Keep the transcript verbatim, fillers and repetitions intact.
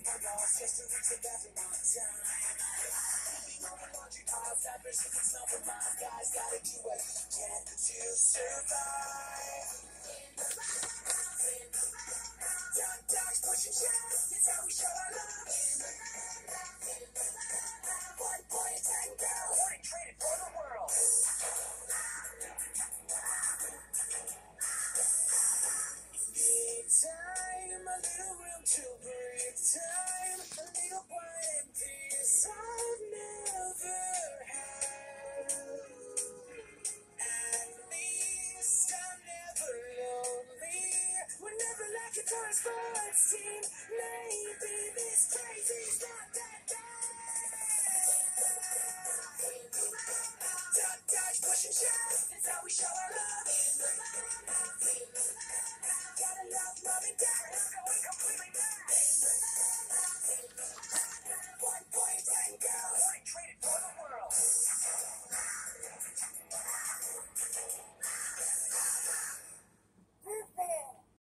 my loss just to reach the bathroom on time. On the laundry pile, fabric, if it's not for my guys, gotta do what you can to survive. Young dogs pushing shots, it's how we show our love. One boy attack girl, morning traded for the world. Big time, a little room to breathe time, a little quiet peace I've never had. At least I'm never lonely. We're never like a toy sports team. Maybe this crazy's not that bad. Duck, dodge, pushing shots, that's how we show our love. Gotta love mom and dad, going completely mad. One